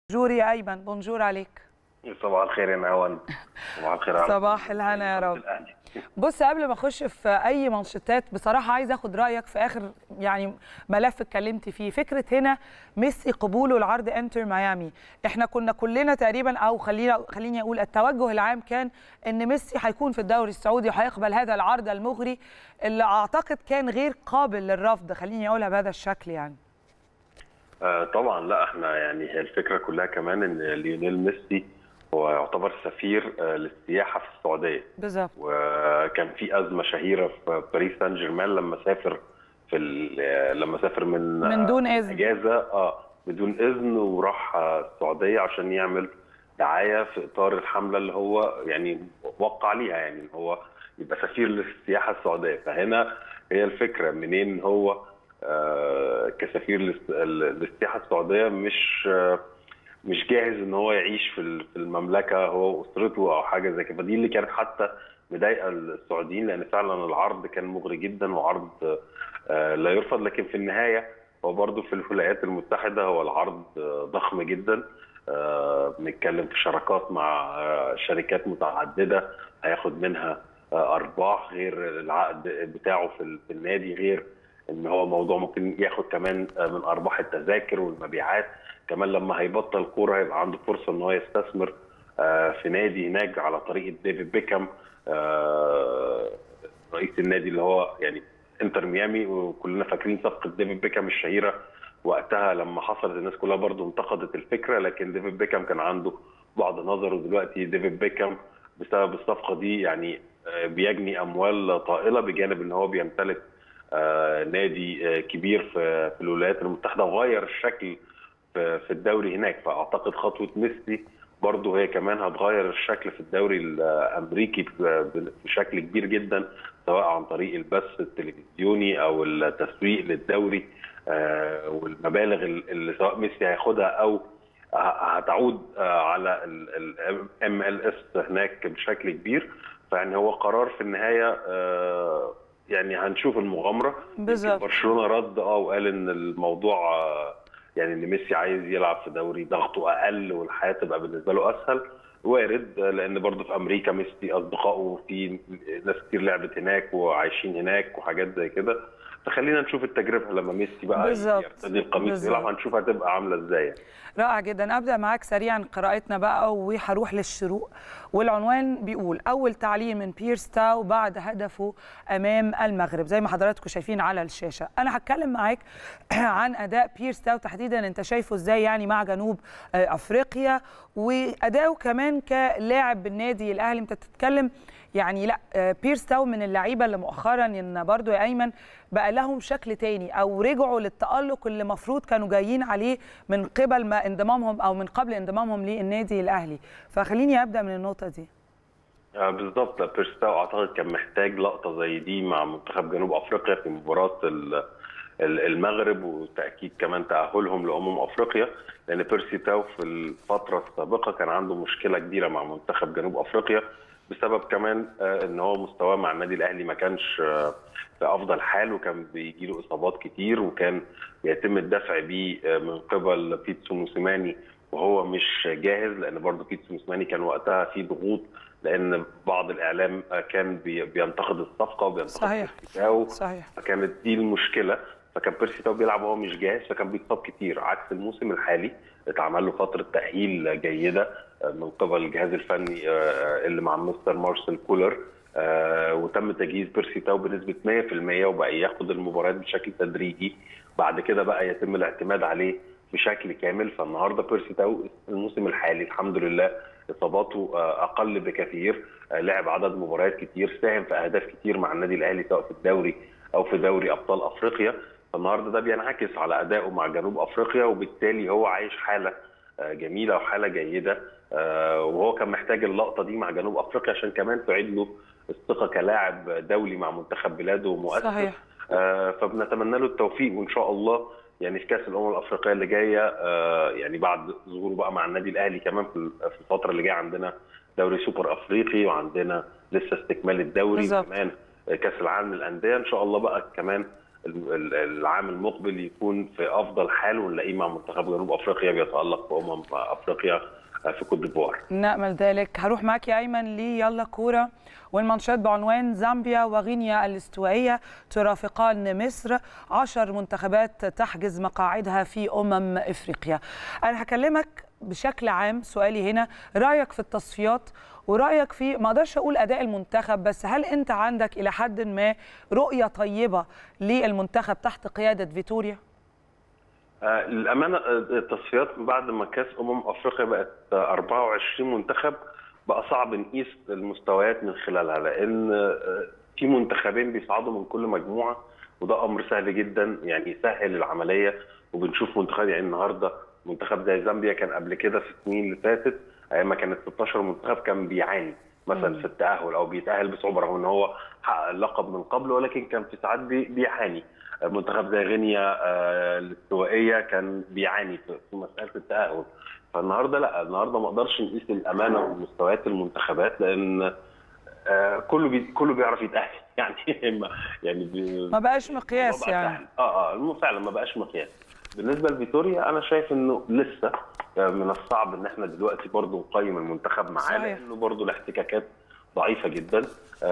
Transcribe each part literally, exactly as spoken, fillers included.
بونجور يا ايمن، بونجور عليك. صباح الخير يا نهاوند. صباح الخير على صباح الهنا يا رب. بص، قبل ما اخش في اي منشطات بصراحه عايز اخد رايك في اخر يعني ملف اتكلمت فيه، فكره هنا ميسي قبوله لعرض انتر ميامي. احنا كنا كلنا تقريبا، او خلينا خليني اقول التوجه العام كان ان ميسي هيكون في الدوري السعودي وهيقبل هذا العرض المغري اللي اعتقد كان غير قابل للرفض، خليني اقولها بهذا الشكل يعني. آه طبعا، لا احنا يعني هي الفكره كلها كمان ان ليونيل ميسي هو يعتبر سفير آه للسياحه في السعوديه. بالظبط. وكان في ازمه شهيره في باريس سان جيرمان لما سافر في لما سافر من من دون اذن، اجازه اه بدون اذن، وراح السعوديه عشان يعمل دعايه في اطار الحمله اللي هو يعني وقع عليها، يعني هو يبقى سفير للسياحه السعوديه. فهنا هي الفكره منين هو آه كسفير للسياحه السعوديه مش آه مش جاهز ان هو يعيش في المملكه هو واسرته او حاجه زي كده. فدي اللي كانت حتى مضايقه السعوديين، لان فعلا العرض كان مغري جدا وعرض آه لا يرفض. لكن في النهايه هو برضه في الولايات المتحده هو العرض ضخم جدا. آه بنتكلم في شراكات مع آه شركات متعدده هياخد منها آه ارباح، غير العقد بتاعه في النادي، غير ان هو موضوع ممكن ياخد كمان من ارباح التذاكر والمبيعات. كمان لما هيبطل كوره هيبقى عنده فرصه ان هو يستثمر في نادي هناك على طريقه ديفيد بيكهام رئيس النادي اللي هو يعني انتر ميامي. وكلنا فاكرين صفقه ديفيد بيكهام الشهيره وقتها لما حصلت، الناس كلها برضو انتقدت الفكره، لكن ديفيد بيكهام كان عنده بعض نظر. ودلوقتي ديفيد بيكهام بسبب الصفقه دي يعني بيجني اموال طائله، بجانب ان هو بيمتلك آه نادي آه كبير في, في الولايات المتحده وغير الشكل في, في الدوري هناك. فاعتقد خطوه ميسي برضه هي كمان هتغير الشكل في الدوري الامريكي بشكل كبير جدا، سواء عن طريق البث التلفزيوني او التسويق للدوري آه والمبالغ اللي سواء ميسي هياخدها او هتعود آه على الام ال اس هناك بشكل كبير. فيعني هو قرار في النهايه آه يعني هنشوف المغامره. بالظبط. برشلونه رد اه وقال ان الموضوع آه يعني ان ميسي عايز يلعب في دوري ضغطه اقل والحياه تبقى بالنسبه له اسهل. وارد، لان برضه في امريكا ميسي اصدقائه في ناس كتير لعبت هناك وعايشين هناك وحاجات زي كده. فخلينا نشوف التجربه لما ميسي بقى يرتدي القميص ويلعب، هنشوف هتبقى عامله ازاي. رائع جدا. ابدا معاك سريعا قراءتنا بقى وهروح للشروق، والعنوان بيقول اول تعليل من بيرس تاو بعد هدفه امام المغرب زي ما حضراتكم شايفين على الشاشه. انا هتكلم معاك عن اداء بيرس تاو تحديدا، انت شايفه ازاي يعني مع جنوب افريقيا، واداؤه كمان كلاعب بالنادي الاهلي. انت بتتكلم يعني لا بيرس تاو من اللعيبه اللي مؤخرا ان برضو يا ايمن بقى لهم شكل تاني، او رجعوا للتالق اللي المفروض كانوا جايين عليه من قبل ما انضمامهم او من قبل انضمامهم للنادي الاهلي. فخليني ابدا من النقطه دي. آه بالظبط، بيرس تاو اعتقد كان محتاج لقطه زي دي مع منتخب جنوب افريقيا في مباراه المغرب، وتاكيد كمان تاهلهم لامم افريقيا، لان بيرسي تاو في الفتره السابقه كان عنده مشكله كبيره مع منتخب جنوب افريقيا بسبب كمان ان هو مستواه مع النادي الاهلي ما كانش في افضل حال، وكان بيجي له اصابات كتير، وكان يتم الدفع بيه من قبل بيتسو موسيماني وهو مش جاهز، لان برضه بيتسو موسيماني كان وقتها في ضغوط، لان بعض الاعلام كان بينتقد الصفقه وبينتقد بيرسي تاو. صحيح. فكانت دي المشكله. فكان بيرسي تاو بيلعب وهو مش جاهز، فكان بيتصاب كتير، عكس الموسم الحالي اتعمل له فتره تاهيل جيده من قبل الجهاز الفني اللي مع مستر مارسيل كولر، وتم تجهيز بيرسي تاو بنسبه مية في المية وبقى ياخد المباريات بشكل تدريجي. بعد كده بقى يتم الاعتماد عليه بشكل كامل. فالنهارده بيرسي تاو الموسم الحالي الحمد لله اصاباته اقل بكثير، لعب عدد مباريات كتير، ساهم في اهداف كتير مع النادي الاهلي سواء في الدوري او في دوري ابطال افريقيا. فالنهارده ده بينعكس على ادائه مع جنوب افريقيا، وبالتالي هو عايش حاله جميله وحاله جيده، وهو كان محتاج اللقطه دي مع جنوب افريقيا عشان كمان تعيد له الثقه كلاعب دولي مع منتخب بلاده ومؤثر. صحيح. فبنتمنى له التوفيق، وان شاء الله يعني في كاس الامم الافريقيه اللي جايه يعني بعد ظهوره بقى مع النادي الاهلي كمان في الفتره اللي جايه عندنا دوري سوبر افريقي، وعندنا لسه استكمال الدوري، وكمان كاس العالم للانديه. ان شاء الله بقى كمان العام المقبل يكون في افضل حال ونلاقيه مع منتخب جنوب افريقيا بيتالق في امم افريقيا في كوت ديفوار. نأمل ذلك. هروح معك يا ايمن لي يلا كوره، والمانشات بعنوان زامبيا وغينيا الاستوائيه ترافقان مصر، عشر منتخبات تحجز مقاعدها في امم افريقيا. انا هكلمك بشكل عام، سؤالي هنا رايك في التصفيات ورايك في، ما اقدرش اقول اداء المنتخب، بس هل انت عندك الى حد ما رؤيه طيبه للمنتخب تحت قياده فيتوريا؟ آه للامانه التصفيات بعد ما كاس امم افريقيا بقت أربعة وعشرين منتخب بقى صعب نقيس المستويات من خلالها، لان في منتخبين بيصعدوا من كل مجموعه وده امر سهل جدا يعني يسهل العمليه. وبنشوف منتخب يعني النهارده منتخب زي زامبيا كان قبل كده في السنين اللي فاتت ايام ما كانت ستاشر منتخب كان بيعاني مثلا في التاهل او بيتاهل بصعوبه رغم ان هو حقق اللقب من قبل، ولكن كان في ساعات بيعاني. منتخب زي غينيا الاستوائيه كان بيعاني في مساله التاهل. فالنهارده لا، النهارده ما اقدرش نقيس الامانه ومستويات المنتخبات لان كله بي كله بيعرف يتاهل يعني يعني بي ما بقاش مقياس يعني. اه اه فعلا ما بقاش مقياس. بالنسبه لفيتوريا انا شايف انه لسه من الصعب ان احنا دلوقتي برضو نقيم المنتخب معاه لانه برضو الاحتكاكات ضعيفه جدا.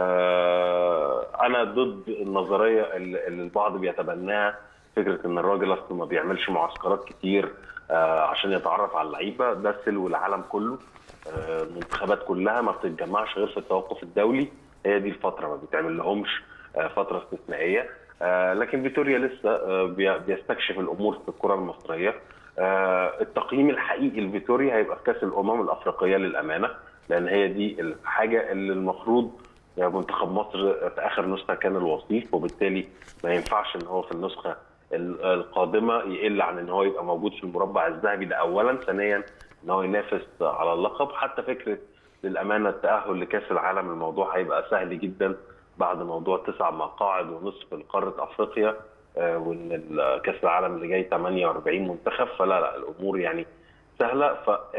آه انا ضد النظريه اللي البعض بيتبناها، فكره ان الراجل اصلا ما بيعملش معسكرات كتير آه عشان يتعرف على اللعيبه. ده سلو العالم كله، آه المنتخبات كلها ما بتتجمعش غير في التوقف الدولي، هي دي الفتره ما بيتعمل لهمش آه فتره استثنائيه. آه لكن فيتوريا لسه آه بيستكشف الامور في الكره المصريه. آه التقييم الحقيقي لفيتوريا هيبقى في كاس الامم الافريقيه للامانه، لان هي دي الحاجه اللي المفروض يعني منتخب مصر في اخر نسخه كان الوصيف، وبالتالي ما ينفعش ان هو في النسخه القادمه يقل عن ان هو يبقى موجود في المربع الذهبي ده اولا. ثانيا ان هو ينافس على اللقب. حتى فكره للامانه التاهل لكاس العالم الموضوع هيبقى سهل جدا بعد موضوع تسع مقاعد ونصف لقاره افريقيا، وان كاس العالم اللي جاي ثمانية وأربعين منتخب. فلا لا الامور يعني سهله.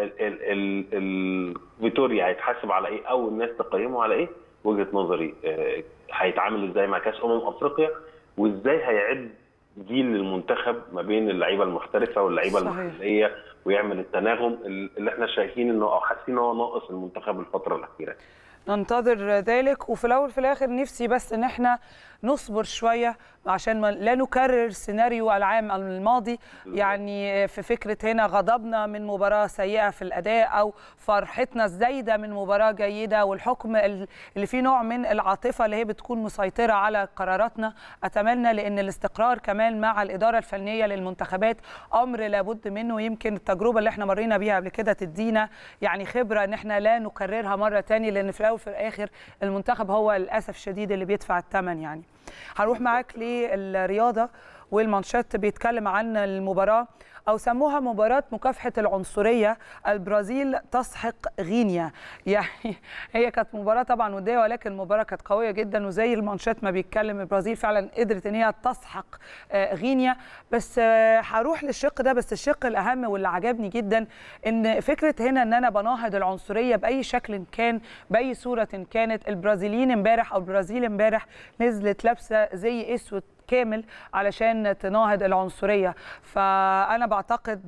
ففيتوريا هيتحاسب على ايه او الناس تقيمه على ايه؟ وجهه نظري هيتعامل ازاي مع كاس امم افريقيا، وازاي هيعد جيل للمنتخب ما بين اللعيبه المحترفه واللعيبه المحليه ويعمل التناغم اللي احنا شايفين انه او حاسين ان هو ناقص المنتخب الفتره الاخيره. ننتظر ذلك. وفي الاول في الاخر نفسي بس ان احنا نصبر شويه عشان ما لا نكرر سيناريو العام الماضي، يعني في فكره هنا غضبنا من مباراه سيئه في الاداء او فرحتنا الزايده من مباراه جيده، والحكم اللي فيه نوع من العاطفه اللي هي بتكون مسيطره على قراراتنا. اتمنى لان الاستقرار كمان مع الاداره الفنيه للمنتخبات امر لابد منه. يمكن التجربه اللي احنا مرينا بيها قبل كده تدينا يعني خبره ان احنا لا نكررها مره ثانيه، لان في الاول وفي الاخر المنتخب هو للاسف الشديد اللي بيدفع الثمن. يعني هنروح معاك للرياضه، والمانشات بيتكلم عن المباراه او سموها مباراه مكافحه العنصريه، البرازيل تسحق غينيا. يعني هي كانت مباراه طبعا وديه ولكن المباراه كانت قويه جدا، وزي المانشات ما بيتكلم البرازيل فعلا قدرت ان هي تسحق غينيا. بس هروح للشق ده، بس الشق الاهم واللي عجبني جدا ان فكره هنا ان انا بناهض العنصريه باي شكل كان باي صوره كانت. البرازيليين امبارح او البرازيل امبارح نزلت لابسه زي اسود كامل علشان تناهض العنصريه. فانا بعتقد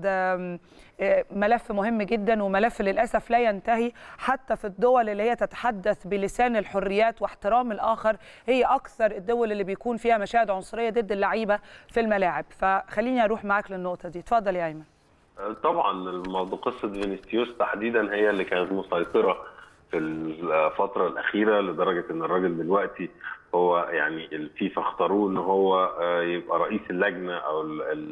ملف مهم جدا، وملف للاسف لا ينتهي حتى في الدول اللي هي تتحدث بلسان الحريات واحترام الاخر. هي اكثر الدول اللي بيكون فيها مشاهد عنصريه ضد اللعيبه في الملاعب. فخليني اروح معاك للنقطه دي. اتفضل يا ايمن. طبعا الموضوع قصه فينيسيوس تحديدا هي اللي كانت مسيطره في الفتره الاخيره، لدرجه ان الراجل دلوقتي هو يعني الفيفا اختاروه ان هو يبقى رئيس اللجنه او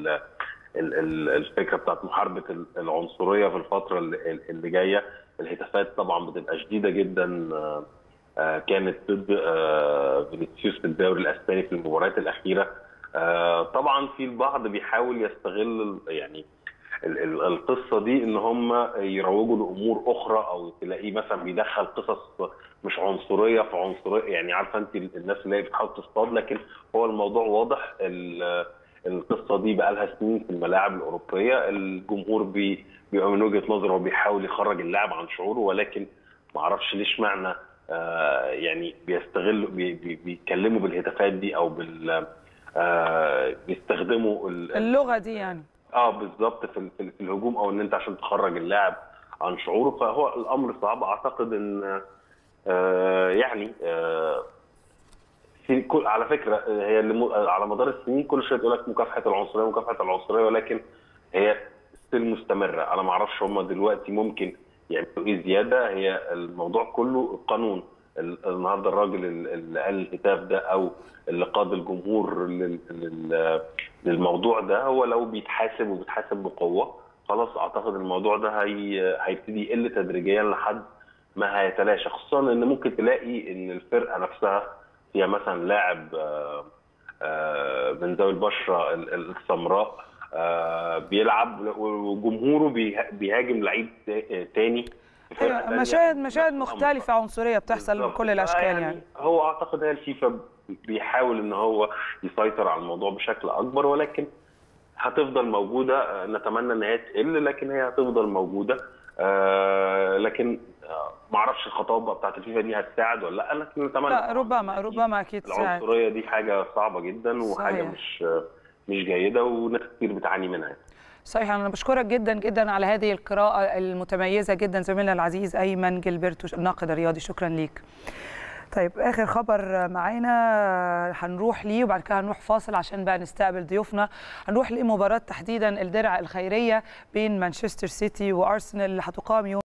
الفكره بتاعت محاربه العنصريه في الفتره اللي جايه. الهتافات طبعا بتبقى شديده جدا كانت ضد فينيسيوس في الدوري الاسباني في المباريات الاخيره. طبعا في البعض بيحاول يستغل يعني القصه دي ان هم يروجوا لامور اخرى، او تلاقيه مثلا بيدخل قصص مش عنصريه في عنصريه، يعني عارفه انت الناس اللي هي بتحاول تصطاد. لكن هو الموضوع واضح، القصه دي بقى لها سنين في الملاعب الاوروبيه. الجمهور بي بيبقى من وجهه نظره بيحاول يخرج اللاعب عن شعوره، ولكن ما اعرفش ليش معنى آه يعني بيستغلوا بي بي بيتكلموا بالهتافات دي او بال آه بيستخدموا اللغه دي يعني. اه بالظبط في, في, في الهجوم، او ان انت عشان تخرج اللاعب عن شعوره. فهو الامر صعب. اعتقد ان آه يعني آه في كل على فكره هي اللي على مدار السنين كل شويه تقول لك مكافحه العنصريه مكافحه العنصريه، ولكن هي ستيل مستمره. انا ما اعرفش هم دلوقتي ممكن يعملوا ايه زياده. هي الموضوع كله القانون. النهارده الراجل اللي قال الهتاف ده او اللي قاد الجمهور للموضوع ده هو لو بيتحاسب وبيتحاسب بقوه خلاص اعتقد الموضوع ده هي هيبتدي يقل تدريجيا لحد ما هيتلاشى، خصوصا ان ممكن تلاقي ان الفرقه نفسها فيها مثلا لاعب من ذوي البشره السمراء بيلعب وجمهوره بيهاجم لعيب تاني. أيوة مشاهد مشاهد مختلفه عنصريه بتحصل بكل الاشكال يعني, يعني هو اعتقد هي الفيفا بيحاول ان هو يسيطر على الموضوع بشكل اكبر، ولكن هتفضل موجوده. نتمنى ان هي تقل لكن هي هتفضل موجوده. آه لكن آه ما اعرفش الخطابه بتاعت الفيفا دي هتساعد ولا لا، لكن نتمنى. لا ربما ربما اكيد تساعد. العنصريه دي حاجه صعبه جدا وحاجه صحيح. مش مش جيده وناس كتير بتعاني منها. صحيح. أنا بشكرك جدا جدا على هذه القراءة المتميزة جدا زميلنا العزيز أيمن جilberto الناقد الرياضي، شكرا ليك. طيب آخر خبر معانا هنروح ليه وبعد كده هنروح فاصل عشان بقى نستقبل ضيوفنا. هنروح لمباراة تحديدا الدرع الخيرية بين مانشستر سيتي وأرسنال اللي هتقام يوم